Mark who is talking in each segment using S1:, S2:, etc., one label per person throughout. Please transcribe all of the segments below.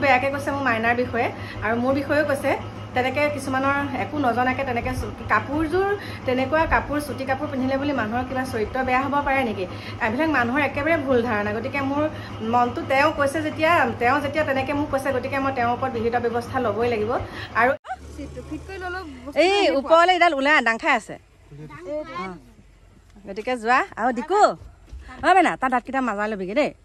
S1: বেয়াকৈ কৈছে মোৰ মাইনাৰ বিষয়ে আৰু মোৰ বিষয়েও কৈছে তেনেকৈ কিছুমানৰ একো নজনাকৈ তেনেকৈ কাপোৰযোৰ তেনেকুৱা কাপোৰ চুটি কাপোৰ পিন্ধিলে বুলি মানুহৰ কিবা চৰিত্ৰ বেয়া হ'ব পাৰে নেকি এইবিলাক মানুহৰ একেবাৰে ভুল ধাৰণা গতিকে মোৰ মনটো তেওঁ কৈছে যেতিয়া তেনেকৈ মোক কৈছে গতিকে মই তেওঁৰ ওপৰত বিহিত ব্যৱস্থা ল'বই লাগিব আৰু এই ওপৰলৈ এডাল ওলাই ডাং খাই আছে গতিকে যোৱা আৰু দিকু না তাৰ দাঁতকেইটা মাজাই ল'বিগৈ দেই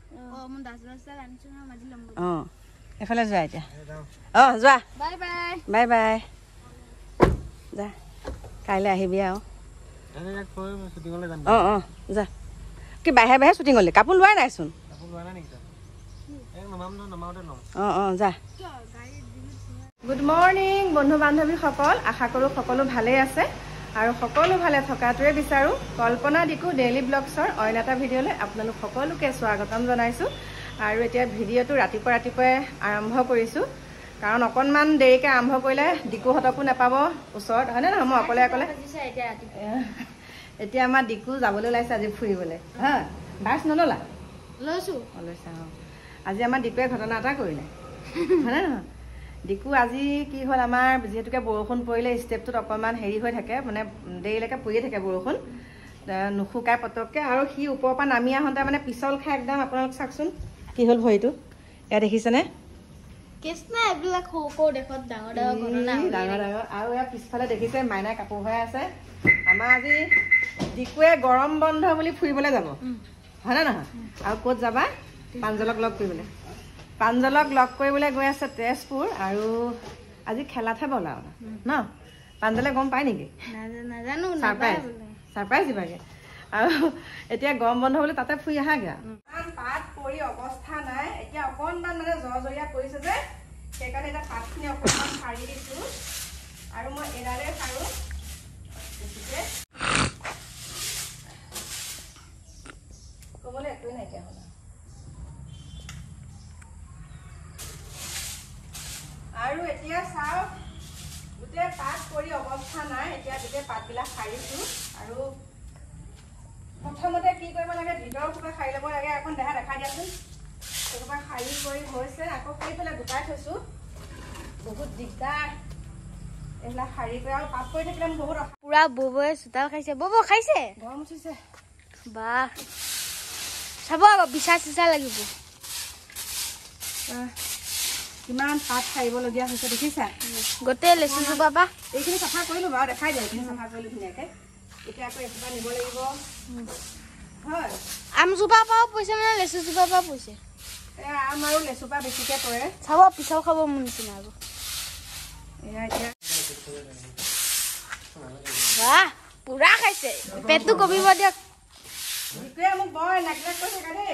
S1: অঁ এফালে যোৱা এতিয়া যোৱা বাই বাই যা কাইলৈ আহিবি আৰু যা কি বাহে বাহে শ্বুটিং হ'লি কাপোৰ লোৱাই নাইচোন যা গুড মৰ্ণিং বন্ধু বান্ধৱীসকল আশা কৰোঁ সকলো ভালেই আছে আৰু সকলো ভালে থকাটোৱে বিচাৰোঁ কল্পনা দিকু ডেইলি ব্লগছৰ অইন এটা ভিডিঅ'লৈ আপোনালোক সকলোকে স্বাগতম জনাইছোঁ আৰু এতিয়া ভিডিঅ'টো ৰাতিপুৱাই আৰম্ভ কৰিছোঁ কাৰণ অকণমান দেৰিকৈ আৰম্ভ কৰিলে দিকুহঁতকো নাপাব ওচৰত হয়নে নহয় মই অকলে এতিয়া আমাৰ দিকু যাবলৈ ওলাইছে আজি ফুৰিবলৈ হা বাছ নল'লা লৈছা আজি আমাৰ দিকুৱে ঘটনা এটা কৰিলে হয়নে নহয় দিকু আজি কি হ'ল আমাৰ যিহেতুকে বৰষুণ পৰিলে ষ্টেপটোত অকণমান হেৰি হৈ থাকে মানে দেৰিলৈকে পৰিয়ে থাকে বৰষুণ নুশুকাই পটককৈ আৰু সি ওপৰৰ পৰা নামি আহোঁতে মানে পিছল খাই একদম আপোনালোক চাওকচোন কি হ'ল ভৰিটো এয়া দেখিছেনে ডাঙৰ আৰু ইয়াৰ পিছফালে দেখিছে মাইনাই কাপোৰ ভৰাই আছে আমাৰ আজি দিকুৱে গৰম বন্ধ বুলি ফুৰিবলৈ যাব হয়নে নহয় আৰু ক'ত যাবা প্ৰাঞ্জলক লগ কৰিবলৈ গৈ আছে তেজপুৰ আৰু আজি খেলাতহে বলা ন প্ৰাঞ্জলে গম পায় নেকি ছাৰপ্ৰাইজ দিবাগে আৰু এতিয়া গৰম বন্ধ বুলি তাতে ফুৰি আহাগে পাত পৰি অৱস্থা নাই এতিয়া অকণমান মানে জৰীয়া পৰিছে যে সেইকাৰণে এতিয়া পাতখিনি অকণমান সাৰি দিছোঁ আৰু মই এডালে সাৰোঁ ক'বলৈ একোৱেই নাইকিয়া হ'ল আৰু এতিয়া চাওক গোটেই পাত পৰি অৱস্থা নাই এতিয়া গোটেই পাতবিলাক সাৰিছোঁ আৰু প্ৰথমতে কি কৰিব লাগে ভিতৰৰ সোপা সাৰি ল'ব লাগে এখন দেখাই দিয়াচোন সেইসোপা সাৰি কৰি হৈছে আকৌ সেইফালে গোটাই থৈছোঁ বহুত দিগদাৰ এইবিলাক সাৰি কৰি আৰু পাত পৰি থাকিলে বহুত
S2: পুৰা ববয়ে চোতাল খাইছে খাইছে
S1: গৰম উঠিছে
S2: বাহ চাব আকৌ বিচা চিচা লাগিব
S1: কিমান পাত সাৰিবলগীয়া হৈছে দেখিছা
S2: গোটেই লেচু জোপা
S1: এইখিনি চাফা কৰিলোঁ বাৰু দেখাই দিয়ে এইখিনি চাফা কৰিলোঁ ধুনীয়াকৈ এতিয়া আকৌ এসোপা নিব লাগিব হয়
S2: আমজোপা পৰাও পৰিছে মানে লেচু জোপা পৰা পৰিছে
S1: আম আৰু লেচুপা বেছিকৈ পৰে
S2: চাব পিছল খাব মোৰ নিচিনা আৰু
S1: এয়া এতিয়া
S2: বাহ পুৰা খাইছে পেটটো কমিব দিয়ক
S1: দিকুৱে মোক বৰ নেগলেক্ট কৰি থাকা দেই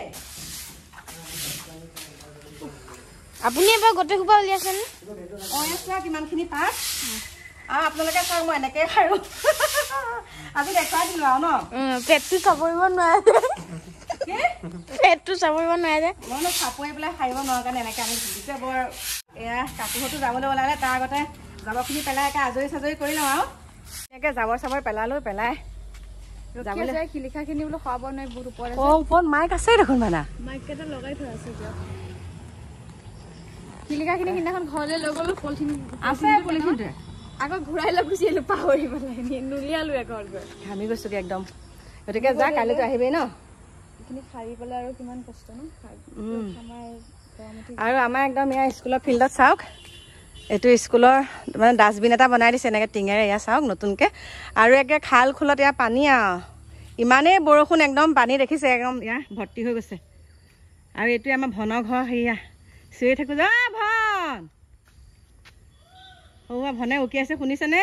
S2: আপুনি এবাৰ গোটেই সোপা উলিয়াইছেনে
S1: কিমানখিনি পাত আৰু আপোনালোকে চাওক মই এনেকৈ সাৰোঁ আজি দেখুৱাই দিলোঁ আৰু ন
S2: পেটটো চাপৰিব নোৱাৰে যে
S1: মই চাপৰি পেলাই সাৰিব নোৱাৰোঁ কাৰণে এনেকৈ আমি দিছে বৰ এয়া কাপোৰতো যাবলৈ ওলালে তাৰ আগতে জাবৰখিনি পেলাই একে আজৰি চাজৰি কৰি লওঁ আৰু এনেকৈ জাবৰ চাবৰ পেলাই
S2: শিলিখাখিনি বোলো খুৱাব নোৱাৰি বহুত
S1: ওপৰত মাইক আছে দেখোন মানে
S2: মাইককেইটা লগাই থোৱা আছে শিলিখাখিনি সিদিনাখন ঘৰলৈ লৈ গ'লো পলিথিন
S1: আছে পলিথিনটোৱে
S2: আকৌ ঘূৰাই লৈ গুচি আহিলোঁ পাহৰি পেলাই নুলিয়ালোঁ ঘৰত গৈ
S1: ঘামি গৈছোগৈ একদম গতিকে যা কাইলৈতো আহিবি ন
S2: এইখিনি সাৰি পেলাই আৰু কিমান কষ্ট ন
S1: আৰু আমাৰ একদম এয়া স্কুলৰ ফিল্ডত চাওক এইটো স্কুলৰ মানে ডাষ্টবিন এটা বনাই দিছে এনেকৈ টিঙেৰে এয়া চাওক নতুনকৈ আৰু একে খাল খোলত এয়া পানী আৰু ইমানেই বৰষুণ একদম পানী দেখিছে একদম এয়া ভৰ্তি হৈ গৈছে আৰু এইটোৱে আমাৰ ভনৰ ঘৰ সেয়া চিঞৰি থাকোঁ যে ভন ভনে উকি আছে শুনিছেনে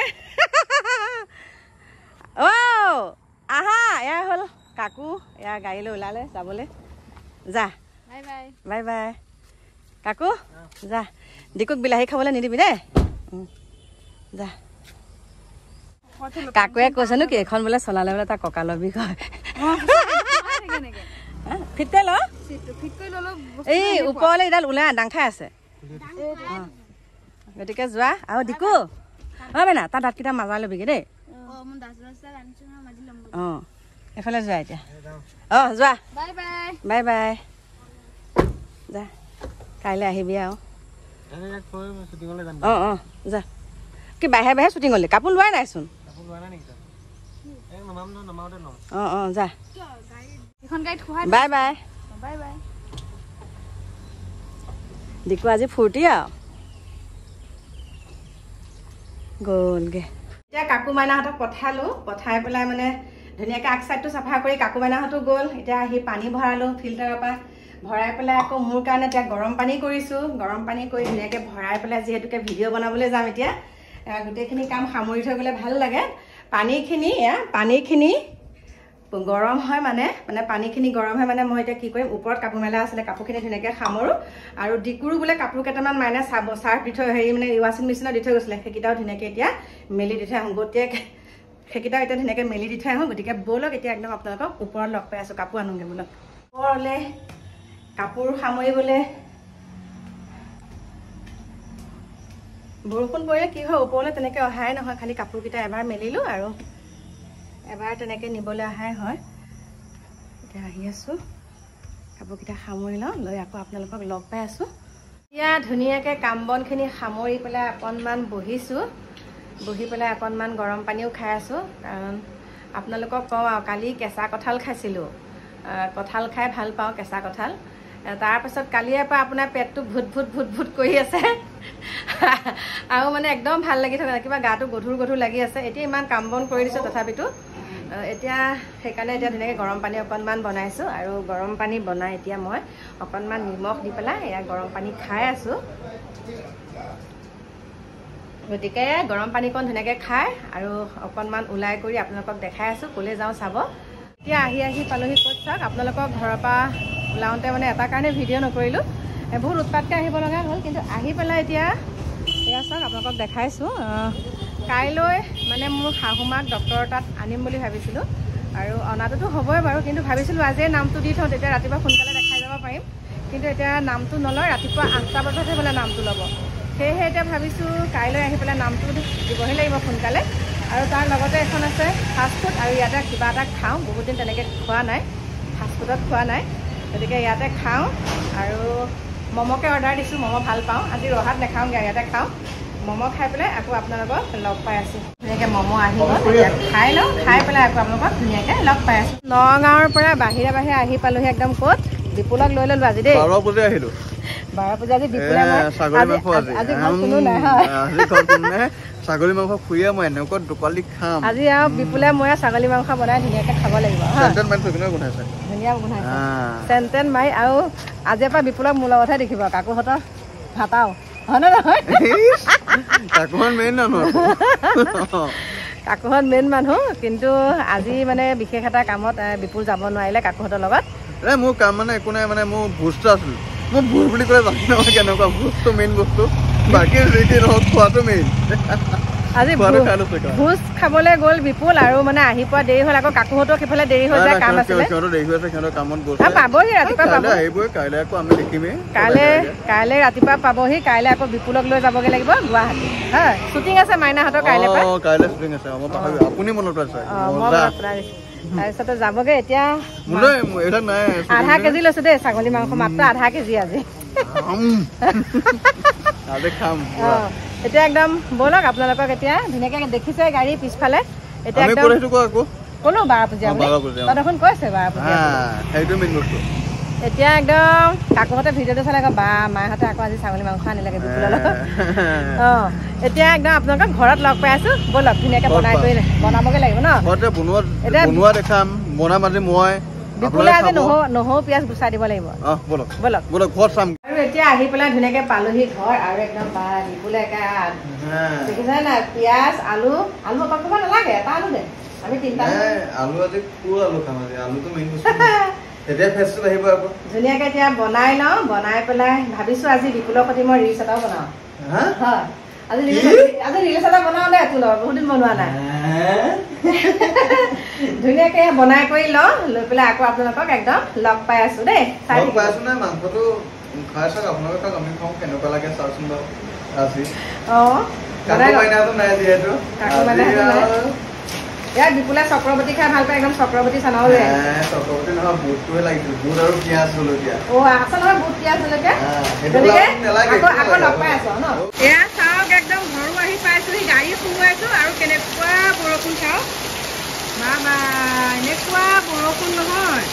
S1: আহা এয়া হ'ল কাকু এয়া গাড়ীলৈ ওলালে যাবলৈ যা বাই বাই কাকু যা দিকুক বিলাহী খাবলৈ নিদিবি দেই যা কাকুৱে কৈছেনো কি এখন বোলে চলালে বোলে তাৰ কঁকালৰ বিষ হয় ফিটকৈ ল এই ওপৰলৈ এডাল ওলাই ডাং খাই আছে গতিকে যোৱা আৰু দিকু না তাৰ দাঁতকেইটা মাজাই ল'বিগৈ দেই এফালে যোৱা এতিয়া যোৱা বাই বাই যা কাইলৈ আহিবি আৰু অঁ যা কি বাহে বাহে শ্বুটিং হ'লে কাপোৰ লোৱাই নাইচোন অঁ যা bye bye bye bye Diku আজি ফূৰ্তি আৰু গ'লগে এতিয়া কাকু মাইনাহঁতক পঠাই পেলাই মানে ধুনীয়াকৈ আগ চাইডটো চাফা কৰি কাকু মাইনাহঁতো গ'ল এতিয়া আহি পানী ভৰালোঁ ফিল্টাৰৰ পৰা ভৰাই পেলাই আকৌ মোৰ কাৰণে এতিয়া গৰম পানী কৰিছোঁ গৰম পানী কৰি ধুনীয়াকৈ ভৰাই পেলাই যিহেতুকে ভিডিঅ' বনাবলৈ যাম এতিয়া গোটেইখিনি কাম সামৰি থৈ গ'লে ভাল লাগে পানীখিনি গৰম হয় মানে পানীখিনি গৰম হয় মানে মই এতিয়া কি কৰিম ওপৰত কাপোৰ মেলা আছিলে কাপোৰখিনি ধুনীয়াকৈ সামৰোঁ আৰু ডিকুৰো বোলে কাপোৰ কেইটামান মাইনে চাৰ্ফ দি থৈ মানে ৱাশ্বিং মেচিনত দি থৈ গৈছিলে সেইকেইটাও ধুনীয়াকৈ এতিয়া মেলি দি থৈ আহোঁ গোটেই সেইকেইটাও এতিয়া ধুনীয়াকৈ মেলি দি থৈ আহোঁ গতিকে ব'লক এতিয়া একদম আপোনালোকক ওপৰত লগ পাই আছোঁ কাপোৰ আনোগৈ বোলক ওপৰলৈ কাপোৰ সামৰিবলৈ বৰষুণ পৰিলে কি হয় ওপৰলৈ তেনেকৈ অহাই নহয় খালি কাপোৰকেইটা এবাৰ মেলিলোঁ আৰু এবাৰ তেনেকৈ নিবলৈ অহাই হয় এতিয়া আহি আছোঁ কাপোৰকেইটা সামৰি লওঁ লৈ আকৌ আপোনালোকক লগ পাই আছোঁ এতিয়া ধুনীয়াকৈ কাম বনখিনি সামৰি পেলাই অকণমান বহি পেলাই অকণমান গৰম পানীও খাই আছোঁ কাৰণ আপোনালোকক কওঁ আৰু কালি কেঁচা কঁঠাল খাইছিলোঁ কঁঠাল খাই ভাল পাওঁ কেঁচা কঁঠাল তাৰপাছত কালিৰে পৰা আপোনাৰ পেটটো ভুট কৰি আছে আৰু মানে একদম ভাল লাগি থকা কিবা গাটো গধুৰ লাগি আছে এতিয়া ইমান কাম বন কৰি দিছোঁ তথাপিতো এতিয়া সেইকাৰণে এতিয়া ধুনীয়াকৈ গৰম পানী অকণমান বনাইছোঁ আৰু গৰম পানী বনাই এতিয়া মই অকণমান নিমখ দি পেলাই এয়া গৰম পানী খাই আছোঁ গতিকে গৰম পানীকণ ধুনীয়াকৈ খাই আৰু অকণমান ওলাই কৰি আপোনালোকক দেখাই আছোঁ ক'লৈ যাওঁ চাব এতিয়া আহি পালোহি ক'ত চাওক আপোনালোকক ঘৰৰ পৰা ওলাওঁতে মানে এটা কাৰণে ভিডিঅ' নকৰিলোঁ বহুত উৎপাতকৈ আহিব লগা হ'ল কিন্তু আহি পেলাই এতিয়া এয়া চাওক আপোনালোকক দেখাইছোঁ কাইলৈ মানে মোৰ শাহুমাক ডক্টৰৰ তাত আনিম বুলি ভাবিছিলোঁ আৰু অনাটোতো হ'বই বাৰু কিন্তু ভাবিছিলোঁ আজিয়ে নামটো দি থওঁ তেতিয়া ৰাতিপুৱা সোনকালে দেখাই যাব পাৰিম কিন্তু এতিয়া নামটো নলয় ৰাতিপুৱা 8টা বজাতহে বোলে নামটো ল'ব সেয়েহে এতিয়া ভাবিছোঁ কাইলৈ আহি পেলাই নামটো দিবহে লাগিব সোনকালে আৰু তাৰ লগতে এখন আছে ফাষ্টফুড আৰু ইয়াতে কিবা এটা খাওঁ বহুত দিন তেনেকৈ খোৱা নাই ফাষ্টফুডত খোৱা নাই গতিকে ইয়াতে খাওঁ আৰু ম'ম'কে অৰ্ডাৰ দিছোঁ ম'ম' ভাল পাওঁ আজি ৰহাত নাখাওঁগৈ ইয়াতে খাওঁ ম'ম' খাই পেলাই আকৌ আপোনালোকক লগ পাই আছোঁ ধুনীয়াকৈ ম'ম' আহিব খাই লওঁ খাই পেলাই আকৌ আপোনালোকক ধুনীয়াকৈ লগ পাই আছোঁ নগাঁৱৰ পৰা বাহিৰে আহি পালোহি একদম ক'ত বিপুলক লৈ ল'লোঁ আজি দেই 12 পূজা আহিলোঁ 12 পূজা আজি বিপুলে আজি ঘৰত কোনো নাই ছাগলী মাংস খুৰীয়ে মই এনেকুৱা দোকালি খাম আজি আৰু বিপুলে মই ছাগলী মাংস বনাই ধুনীয়াকৈ খাব লাগিব ধুনীয়া গোন্ধাইছে চেণ্টেন মাৰি আৰু আজিৰ পৰা বিপুলক মোৰ লগতহে দেখিব কাকুহঁতৰ ভাতাও হয় নে নহয় কাকুহঁত মেইন মানুহ কিন্তু আজি মানে বিশেষ এটা কামত বিপুল যাব নোৱাৰিলে কাকুহঁতৰ লগত
S3: মোৰ কাম মানে একো নাই মানে মোৰ ভোজটো আছিল মই ভোজ বুলি ক'লে জানি নহয় কেনেকুৱা ভোজটো মেইন বস্তু বাকী যি নহওক খোৱাটো মেইন
S1: আজি ভোজ খাবলৈ গ'ল বিপুল আৰু মানে আহি পোৱা দেৰি হ'ল আকৌ কাকুহঁতৰ সিফালে দেৰি হৈ যায় কাম আছিলে পাবহি ৰাতিপুৱা কাইলৈ ৰাতিপুৱা পাবহি কাইলৈ আকৌ বিপুলক লৈ যাবগৈ লাগিব গুৱাহাটী হয় শ্বুটিং আছে মাইনাহঁতৰ কাইলৈ তাৰপিছতে যাবগৈ এতিয়া আধা কেজি লৈছোঁ দেই ছাগলী মাংস মাত্ৰ আধা কেজি আজি এতিয়া একদম ব'লক আপোনালোকক এতিয়া ধুনীয়াকৈ দেখিছে গাড়ী পিছফালে এতিয়া একদম ক'লো 12 পূজা তই দেখোন কৈছে 12 পূজা এতিয়া একদম কাকুহঁতে ভিডিঅ'টো চালে আকৌ বা মাহঁতে আকৌ আজি ছাগলী মাংস আনিলেগৈ বিপুলৰ লগত এতিয়া একদম আপোনালোকক ঘৰত লগ পাই আছোঁ ব'লক ধুনীয়াকৈ বনাবগৈ লাগিব ন বিপুলে আজি নহৰু পিঁয়াজ গুচাই দিব লাগিব আৰু এতিয়া আহি পেলাই ধুনীয়াকৈ পালোহি ঘৰ আৰু একদম বা বিপুলে দেখিছে নাই পিঁয়াজ আলু অকণমান নালাগে এটা আলু দে আমি 3টা ধুনীয়াকৈ এতিয়া বনাই লওঁ বনাই পেলাই ভাবিছোঁ আজি বিপুলৰ সৈতে মই ৰিলছ এটাও বনাওঁ হয় আজি ৰিলছ এটা বনাওঁ দে তোৰ লগত বহুত দিন বনোৱা নাই ধুনীয়াকৈ বনাই কৰি লওঁ লৈ পেলাই আকৌ আপোনালোকক একদম লগ পাই আছোঁ দেই ইয়াত বিপুলে চক্ৰৱৰ্তী খাই ভাল পায় একদম চক্ৰৱৰ্তী চানাও লৈ
S3: চক্ৰৱৰ্তী নহয় বুটটোৱে লাগিছিল বুট আৰু পিঁয়াজ জলকীয়া
S1: আছে নহয় বুট পিঁয়াজ জলকীয়া আকৌ নপাই আছো ন এয়া চাওক একদম ঘৰো আহি পাইছোহি গাড়ী সোমোৱাইছো আৰু কেনেকুৱা বৰষুণ চাওক বাবা এনেকুৱা বৰষুণ নহয়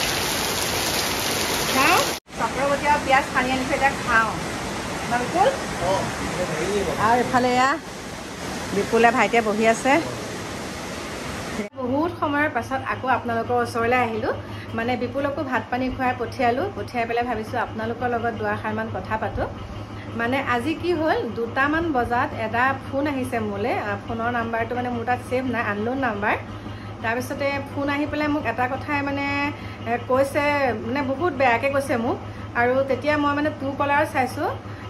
S1: চাওক চক্ৰৱৰ্তী আৰু পিঁয়াজ সানি আনিছো এতিয়া খাওঁ বিপুল আৰু এফালে এয়া বিপুলে ভাইটিয়ে বহি আছে বহুত সময়ৰ পাছত আকৌ আপোনালোকৰ ওচৰলৈ আহিলোঁ মানে বিপুলকো ভাত পানী খুৱাই পঠিয়াই পেলাই ভাবিছোঁ আপোনালোকৰ লগত দুআষাৰমান কথা পাতোঁ মানে আজি কি হ'ল 2টামান বজাত এটা ফোন আহিছে মোলৈ ফোনৰ নাম্বাৰটো মানে মোৰ তাত ছেভ নাই আননোন নাম্বাৰ তাৰপিছতে ফোন আহি পেলাই মোক এটা কথাই মানে কৈছে মানে বহুত বেয়াকৈ কৈছে মোক আৰু তেতিয়া মই মানে টু কলাৰ চাইছোঁ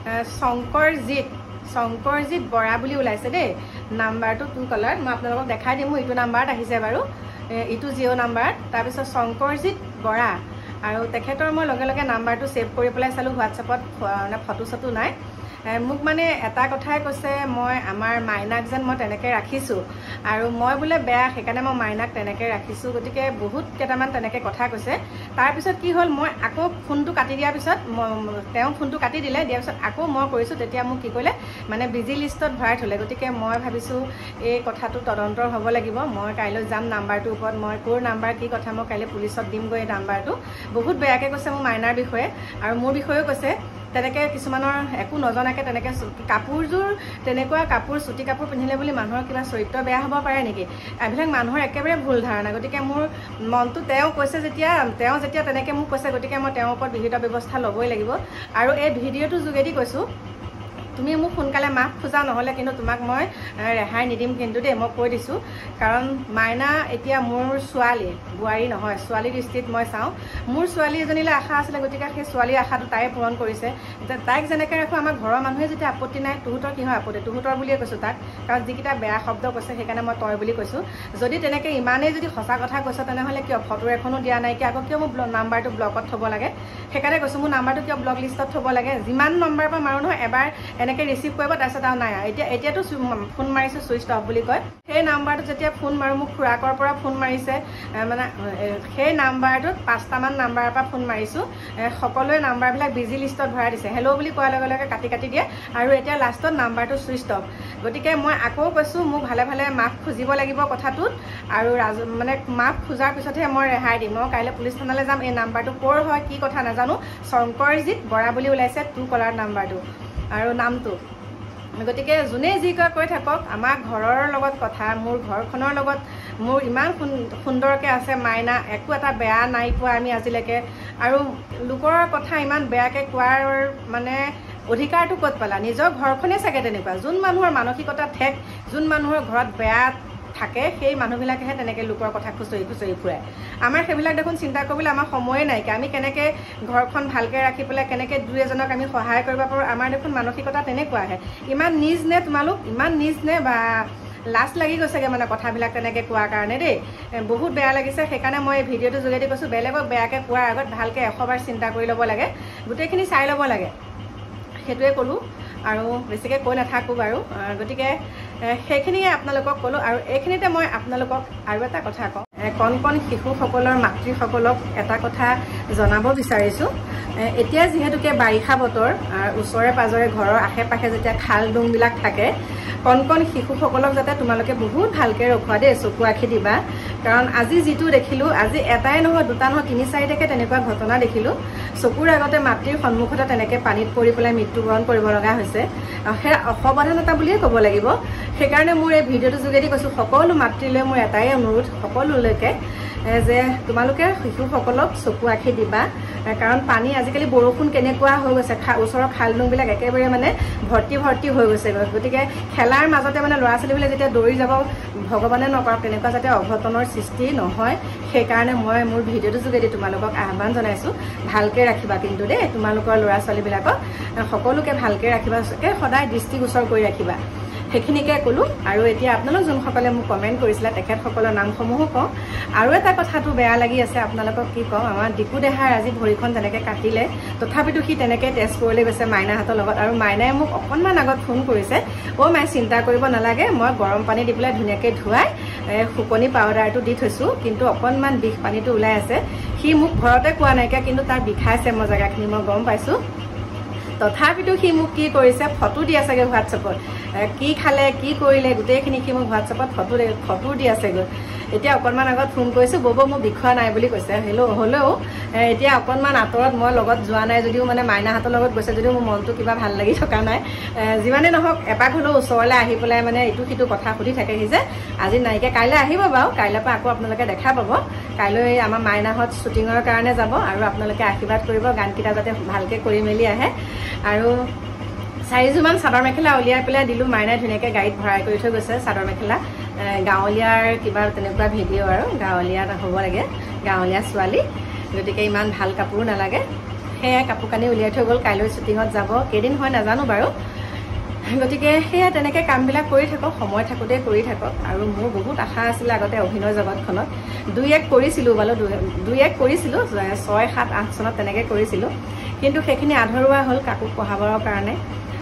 S1: শংকৰজিৎ বৰা বুলি ওলাইছে দেই নাম্বাৰটো টু কলাৰত মই আপোনালোকক দেখাই দিম মোৰ এইটো নাম্বাৰত আহিছে বাৰু এইটো জিঅ' নাম্বাৰ তাৰপিছত শংকৰজিৎ বৰা আৰু তেখেতৰ মই লগে লগে নাম্বাৰটো ছেভ কৰি পেলাই চালোঁ হোৱাটছএপত মানে ফটো চটো নাই মোক মানে এটা কথাই কৈছে মই আমাৰ মাইনাক যেন মই তেনেকৈ ৰাখিছোঁ আৰু মই বোলে বেয়া সেইকাৰণে মই মাইনাক তেনেকৈ ৰাখিছোঁ গতিকে বহুত কেইটামান তেনেকৈ কথা কৈছে তাৰপিছত কি হ'ল মই আকৌ ফোনটো কাটি দিয়াৰ পিছত তেওঁ ফোনটো কাটি দিয়াৰ পিছত আকৌ মই কৰিছোঁ তেতিয়া মোক কি কৰিলে মানে বিজি লিষ্টত ভৰাই থ'লে গতিকে মই ভাবিছোঁ এই কথাটো তদন্তৰ হ'ব লাগিব মই কাইলৈ যাম নাম্বাৰটোৰ ওপৰত মই ক'ৰ নাম্বাৰ কি কথা মই কাইলৈ পুলিচত দিমগৈ এই নাম্বাৰটো বহুত বেয়াকৈ কৈছে মোৰ মাইনাৰ বিষয়ে আৰু মোৰ বিষয়েও কৈছে তেনেকৈ কিছুমানৰ একো নজনাকৈ তেনেকৈ কাপোৰযোৰ তেনেকুৱা কাপোৰ চুটি কাপোৰ পিন্ধিলে বুলি মানুহৰ কিবা চৰিত্ৰ বেয়া হ'ব পাৰে নেকি এইবিলাক মানুহৰ একেবাৰে ভুল ধাৰণা গতিকে মোৰ মনটো তেওঁ কৈছে যেতিয়া তেনেকৈ মোক কৈছে গতিকে মই তেওঁৰ ওপৰত বিহিত ব্যৱস্থা ল'বই লাগিব আৰু এই ভিডিঅ'টোৰ যোগেদি কৈছোঁ তুমি মোক সোনকালে মাফ খোজা নহ'লে কিন্তু তোমাক মই ৰেহাই নিদিম কিন্তু দেই মই কৈ দিছোঁ কাৰণ মাইনা এতিয়া মোৰ ছোৱালী বোৱাৰী নহয় ছোৱালী দৃষ্টিত মই চাওঁ মোৰ ছোৱালী এজনীলৈ আশা আছিলে গতিকে সেই ছোৱালীৰ আশাটো তাই পূৰণ কৰিছে তাইক যেনেকৈ ৰাখোঁ আমাৰ ঘৰৰ মানুহে যেতিয়া আপত্তি নাই তোহঁতৰ কি হয় আপত্তি তোহঁতৰ বুলিয়ে কৈছোঁ তাক কাৰণ যিকেইটা বেয়া শব্দ কৈছে সেইকাৰণে মই তই বুলি কৈছোঁ যদি তেনেকৈ ইমানেই যদি সঁচা কথা কৈছ তেনেহ'লে কিয় ফটো এখনো দিয়া নাইকিয়া আকৌ কিয় মোৰ নাম্বাৰটো ব্লকত থ'ব লাগে সেইকাৰণে কৈছোঁ মোৰ নাম্বাৰটো কিয় ব্লক লিষ্টত থ'ব লাগে যিমান নম্বৰৰ পৰা মাৰোঁ নহয় এবাৰ এনেকৈ ৰিচিভ কৰিব তাৰপিছত আৰু নাই এতিয়াতো ফোন মাৰিছোঁ ছুইচ অফ বুলি কয় সেই নাম্বাৰটোত যেতিয়া ফোন মাৰোঁ মোক খুৰাকৰ পৰা ফোন মাৰিছে মানে সেই নাম্বাৰটোত 5টামান নাম্বাৰৰ পৰা ফোন মাৰিছোঁ সকলোৱে নাম্বাৰবিলাক বিজি লিষ্টত ভৰাই দিছে হেল্ল' বুলি কোৱাৰ লগে লগে কাটি দিয়ে আৰু এতিয়া লাষ্টত নাম্বাৰটো ছুইচ অফ গতিকে মই আকৌ কৈছোঁ মোক ভালে ভালে মাফ খুজিব লাগিব কথাটোত আৰু মানে মাফ খোজাৰ পিছতহে মই ৰেহাই দিম মই কাইলৈ পুলিচ থানালৈ যাম এই নাম্বাৰটো ক'ৰ হয় কি কথা নাজানো শংকৰজিৎ বৰা বুলি ওলাইছে টু কলাৰ নাম্বাৰটো আৰু নামটো গতিকে যোনে যি কয় কৈ থাকক আমাৰ ঘৰৰ লগত কথা মোৰ ঘৰখনৰ লগত মোৰ ইমান সুন্দৰকৈ আছে মাইনা একো এটা বেয়া নাই পোৱা আমি আজিলৈকে আৰু লোকৰ কথা ইমান বেয়াকৈ কোৱাৰ মানে অধিকাৰটো ক'ত পালা নিজৰ ঘৰখনেই চাগে তেনেকুৱা যোন মানুহৰ মানসিকতা ঠেক যোন মানুহৰ ঘৰত বেয়া থাকে সেই মানুহবিলাকেহে তেনেকৈ লোকৰ কথা খুচৰি ফুৰে আমাৰ সেইবিলাক দেখোন চিন্তা কৰিবলৈ আমাৰ সময়ে নাইকিয়া আমি কেনেকৈ ঘৰখন ভালকৈ ৰাখি পেলাই কেনেকৈ দুই এজনক আমি সহায় কৰিব পাৰোঁ আমাৰ দেখোন মানসিকতা তেনেকুৱাহে ইমান নিজ নে তোমালোক ইমান নিজ নে বা লাজ লাগি গৈছেগৈ মানে কথাবিলাক তেনেকৈ কোৱাৰ কাৰণে দেই বহুত বেয়া লাগিছে সেইকাৰণে মই এই ভিডিঅ'টোৰ যোগেদি কৈছোঁ বেলেগক বেয়াকৈ কোৱাৰ আগত ভালকৈ 100বাৰ চিন্তা কৰি ল'ব লাগে গোটেইখিনি চাই ল'ব লাগে সেইটোৱে ক'লোঁ আৰু বেছিকৈ কৈ নাথাকোঁ বাৰু গতিকে সেইখিনিয়ে আপোনালোকক ক'লোঁ আৰু এইখিনিতে মই আপোনালোকক আৰু এটা কথা কওঁ কণ শিশুসকলৰ মাতৃসকলক এটা কথা জনাব বিচাৰিছোঁ এতিয়া যিহেতুকে বাৰিষা বতৰ ওচৰে পাজৰে ঘৰৰ আশে পাশে যেতিয়া খাল ডুংবিলাক থাকে কণ শিশুসকলক যাতে তোমালোকে বহুত ভালকৈ ৰখোৱা দেই চকু আখি দিবা কাৰণ আজি যিটো দেখিলোঁ আজি এটাই নহয় দুটা নহয় 3-4টাকৈ তেনেকুৱা ঘটনা দেখিলোঁ চকুৰ আগতে মাতৃৰ সন্মুখতে তেনেকৈ পানীত পৰি পেলাই মৃত্যুবৰণ কৰিব লগা হৈছে সেয়া অসাৱধানতা বুলিয়ে ক'ব লাগিব সেইকাৰণে মোৰ এই ভিডিঅ'টোৰ যোগেদি কৈছোঁ সকলো মাতৃলৈ মোৰ এটাই অনুৰোধ সকলোলৈকে যে তোমালোকে শিশুসকলক চকু আখি দিবা কাৰণ পানী আজিকালি বৰষুণ কেনেকুৱা হৈ গৈছে ওচৰৰ খাল ডুংবিলাক একেবাৰে মানে ভৰ্তি হৈ গৈছে গতিকে খেলাৰ মাজতে মানে ল'ৰা ছোৱালীবিলাক যেতিয়া দৌৰি যাব ভগৱানে নকৰক তেনেকুৱা যাতে অঘটনৰ সৃষ্টি নহয় সেইকাৰণে মই মোৰ ভিডিঅ'টোৰ যোগেদি তোমালোকক আহ্বান জনাইছোঁ ভালকৈ ৰাখিবা কিন্তু দেই তোমালোকৰ ল'ৰা ছোৱালীবিলাকক সকলোকে ভালকৈ ৰাখিবা সদায় দৃষ্টিগোচৰ কৰি ৰাখিবা সেইখিনিকে ক'লো আৰু এতিয়া আপোনালোক যোনসকলে মোক কমেণ্ট কৰিছিলে তেখেতসকলৰ নামসমূহো কওঁ আৰু এটা কথাটো বেয়া লাগি আছে আপোনালোকক কি কওঁ আমাৰ ডিকু দেহাৰ আজি ভৰিখন তেনেকৈ কাটিলে তথাপিতো সি তেনেকৈ টেষ্ট কৰিবলৈ গৈছে মাইনাহঁতৰ লগত আৰু মাইনাই মোক অকণমান আগত ফোন কৰিছে মাই চিন্তা কৰিব নালাগে মই গৰম পানী দি পেলাই ধুনীয়াকৈ ধুৱাই শুকনি পাউডাৰটো দি থৈছোঁ কিন্তু অকণমান বিষ পানীটো ওলাই আছে সি মোক ঘৰতে কোৱা নাইকিয়া কিন্তু তাৰ বিষাইছে মই জেগাখিনি মই গম পাইছোঁ তথাপিতো সি মোক কি কৰিছে ফটো দি আছেগৈ হোৱাটছএপত কি খালে কি কৰিলে গোটেইখিনি সি মোক হোৱাটছএপত ফটো দি আছেগৈ এতিয়া অকণমান আগত ফোন কৰিছোঁ ব'ব মোৰ বিষোৱা নাই বুলি কৈছে হ'লেও এতিয়া অকণমান আঁতৰত মই লগত যোৱা নাই যদিও মানে মাইনাহঁতৰ লগত গৈছে যদিও মোৰ মনটো কিবা ভাল লাগি থকা নাই যিমানেই নহওক এপাক হ'লেও ওচৰলৈ আহি পেলাই মানে ইটো সিটো কথা সুধি থাকেহি যে আজি নাইকিয়া কাইলৈ আহিব বাৰু কাইলৈৰ পৰা আকৌ আপোনালোকে দেখা পাব কাইলৈ আমাৰ মাইনাহঁত শ্বুটিঙৰ কাৰণে যাব আৰু আপোনালোকে আশীৰ্বাদ কৰিব গানকেইটা যাতে ভালকৈ কৰি মেলি আহে আৰু 4যোৰমান চাদৰ মেখেলা উলিয়াই পেলাই দিলোঁ মাইনাই ধুনীয়াকৈ গাড়ীত ভৰাই কৰি থৈ গৈছে চাদৰ মেখেলা গাঁৱলীয়াৰ কিবা তেনেকুৱা ভিডিঅ' আৰু গাঁৱলীয়া হ'ব লাগে গাঁৱলীয়া ছোৱালী গতিকে ইমান ভাল কাপোৰো নালাগে সেয়া কাপোৰ কানি উলিয়াই থৈ গ'ল কাইলৈ শ্বুটিঙত যাব কেইদিন হয় নাজানো বাৰু গতিকে সেয়া তেনেকৈ কামবিলাক কৰি থাকক সময় থাকোঁতে কৰি থাকক আৰু মোৰ বহুত আশা আছিলে আগতে অভিনয় জগতখনত 2-1 কৰিছিলোঁ বাৰু 2-1 কৰিছিলোঁ 6, 7, 8 চনত তেনেকৈ কৰিছিলোঁ কিন্তু সেইখিনি আধৰুৱা হ'ল কাকো পঢ়াবৰ কাৰণে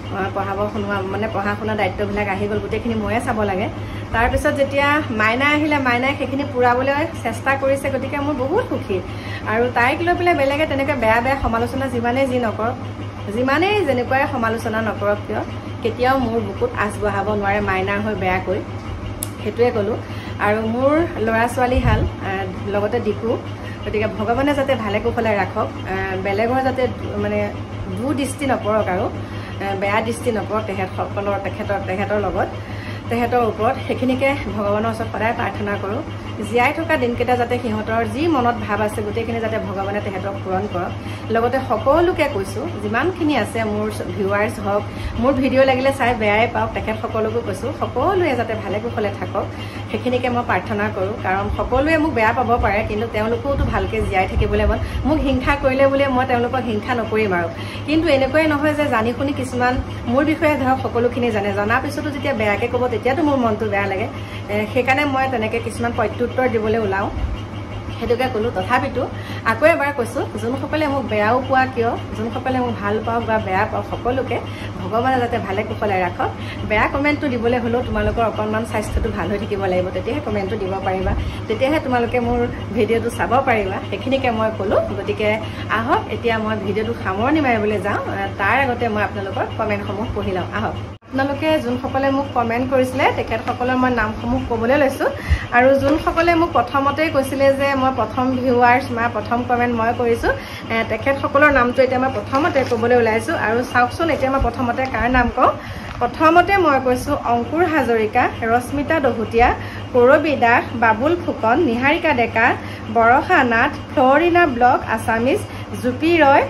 S1: পঢ়া শুনা দায়িত্ববিলাক আহি গ'ল গোটেইখিনি ময়ে চাব লাগে তাৰপিছত যেতিয়া মাইনাই আহিলে মাইনাই সেইখিনি পূৰাবলৈ চেষ্টা কৰিছে গতিকে মোৰ বহুত সুখী আৰু তাইক লৈ পেলাই বেলেগে তেনেকৈ বেয়া সমালোচনা যিমানেই যি নকৰক যিমানেই যেনেকুৱাই সমালোচনা নকৰক কিয় কেতিয়াও মোৰ বুকুত আঁচ বঢ়াব নোৱাৰে মাইনাৰ হৈ বেয়াকৈ সেইটোৱে ক'লোঁ আৰু মোৰ ল'ৰা ছোৱালী হাল লগতে ডিকু গতিকে ভগৱানে যাতে ভালে কুশলে ৰাখক বেলেগৰ যাতে মানে দৃষ্টি নপৰক আৰু বেয়া দৃষ্টি নপৰক তেখেতৰ লগত তেখেতৰ ওপৰত সেইখিনিকে ভগৱানৰ ওচৰত সদায় প্ৰাৰ্থনা কৰোঁ জীয়াই থকা দিনকেইটা যাতে সিহঁতৰ যি মনত ভাৱ আছে গোটেইখিনি যাতে ভগৱানে তেখেতক পূৰণ কৰক লগতে সকলোকে কৈছোঁ যিমানখিনি আছে মোৰ ভিউৱাৰ্ছ হওক মোৰ ভিডিঅ' লাগিলে চাই বেয়াই পাওক তেখেতসকলকো কৈছোঁ সকলোৱে যাতে ভালে কুশলে থাকক সেইখিনিকে মই প্ৰাৰ্থনা কৰোঁ কাৰণ সকলোৱে মোক বেয়া পাব পাৰে কিন্তু তেওঁলোকেওতো ভালকৈ জীয়াই থাকিবলৈ মন মোক হিংসা কৰিলে বুলিয়ে মই তেওঁলোকক হিংসা নকৰিম আৰু কিন্তু এনেকুৱাই নহয় যে জানি শুনি কিছুমান মোৰ বিষয়ে ধৰক সকলোখিনি জনাৰ পিছতো যেতিয়া বেয়াকৈ ক'ব তেতিয়াতো মোৰ মনটো বেয়া লাগে সেইকাৰণে মই তেনেকৈ কিছুমান প্ৰত্যুত্তৰ দিবলৈ ওলাওঁ সেইটোকে ক'লোঁ তথাপিতো আকৌ এবাৰ কৈছোঁ যোনসকলে মোক বেয়াও পোৱা কিয় যোনসকলে মোক ভাল পাওক বা বেয়া পাওক সকলোকে ভগৱানে যাতে ভালে কুশলে ৰাখক বেয়া কমেণ্টটো দিবলৈ হ'লেও তোমালোকৰ অকণমান স্বাস্থ্যটো ভাল হৈ থাকিব লাগিব তেতিয়াহে কমেণ্টটো দিব পাৰিবা তেতিয়াহে তোমালোকে মোৰ ভিডিঅ'টো চাব পাৰিবা সেইখিনিকে মই ক'লোঁ গতিকে আহক এতিয়া মই ভিডিঅ'টো সামৰণি মাৰিবলৈ যাওঁ তাৰ আগতে মই আপোনালোকৰ কমেণ্টসমূহ পঢ়ি লওঁ আহক আপোনালোকে যোনসকলে মোক কমেণ্ট কৰিছিলে তেখেতসকলৰ মই নামসমূহ ক'বলৈ লৈছোঁ আৰু যোনসকলে মোক প্ৰথমতেই কৈছিলে যে মই প্ৰথম ভিউৱাৰ্ছ বা প্ৰথম কমেণ্ট মই কৰিছোঁ তেখেতসকলৰ নামটো এতিয়া মই প্ৰথমতে ক'বলৈ ওলাইছোঁ আৰু চাওকচোন এতিয়া মই প্ৰথমতে কাৰ নাম কওঁ প্ৰথমতে মই কৈছোঁ Ankur Hazarika Rashmita Dahutiya Karabi Das Babul Phukan Niharika Deka Barsha Nath Florina blog Assamese Jupi Roy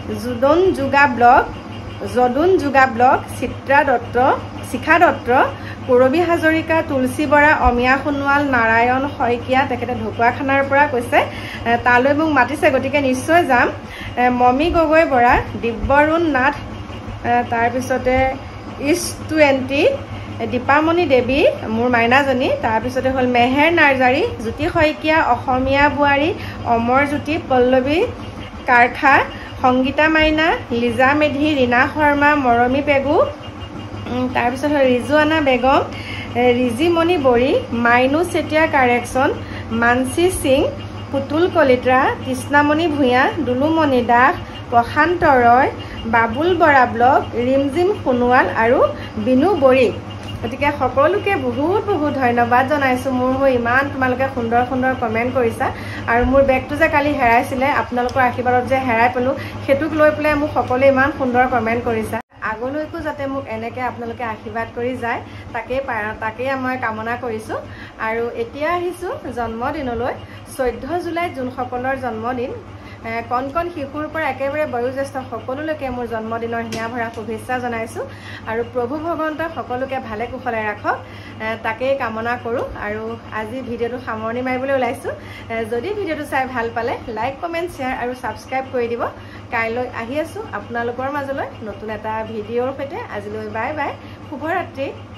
S1: Jadun yoga blog Chitra Dutta Shikha Dutta Karabi Hazarika Tulsi Bora Amiya Sonowal Narayan Saikia তেখেতে ঢকুৱাখানাৰ পৰা কৈছে তালৈ মোক মাতিছে গতিকে নিশ্চয় যাম মমি গগৈ বৰা দিব্যৰুণ নাথ তাৰপিছতে ইছ20 দীপামণি দেৱী মোৰ মাইনাজনী তাৰপিছতে হ'ল মেহেৰ নাৰ্জাৰী জ্যোতি শইকীয়া অসমীয়া বোৱাৰী অমৰজ্যোতি পল্লৱী কাৰখা সংগীতা মাইনা লিজা মেধি ৰীণা শৰ্মা মৰমী পেগু তাৰপিছত ৰিজুৱানা বেগম ৰিজিমণি বড়ি মাইনু চেতিয়া কাৰেকশ্যন মানসী সিং পুতুল কলিতা কৃষ্ণামণি ভূঞা দুলুমণি দাস প্ৰশান্ত ৰয় বাবুল বৰা ব্লগ ৰিমজিম সোণোৱাল আৰু বিনু বড়ি গতিকে সকলোকে বহুত বহুত ধন্যবাদ জনাইছোঁ মোৰ হৈ ইমান তোমালোকে সুন্দৰ সুন্দৰ কমেণ্ট কৰিছা আৰু মোৰ বেগটো যে কালি হেৰাইছিলে আপোনালোকৰ আশীৰ্বাদত যে হেৰাই পেলোঁ সেইটোক লৈ পেলাই মোক সকলোৱে ইমান সুন্দৰ কমেণ্ট কৰিছা আগলৈকো যাতে মোক এনেকৈ আপোনালোকে আশীৰ্বাদ কৰি যায় তাকেই মই কামনা কৰিছোঁ আৰু এতিয়া আহিছোঁ জন্মদিনলৈ 14 জুলাইত যোনসকলৰ জন্মদিন কণ কণ শিশুৰ পৰা একেবাৰে বয়োজ্যেষ্ঠ সকলোলৈকে মোৰ জন্মদিনৰ হিয়া ভৰা শুভেচ্ছা জনাইছোঁ আৰু প্ৰভু ভগৱন্তই সকলোকে ভালে কুশলে ৰাখক তাকেই কামনা কৰোঁ আৰু আজি ভিডিঅ'টো সামৰণি মাৰিবলৈ ওলাইছোঁ যদি ভিডিঅ'টো চাই ভাল পালে লাইক কমেণ্ট শ্বেয়াৰ আৰু ছাবস্ক্ৰাইব কৰি দিব কাইলৈ আহি আছোঁ আপোনালোকৰ মাজলৈ নতুন এটা ভিডিঅ'ৰ সৈতে আজিলৈ বাই বাই শুভৰাত্ৰি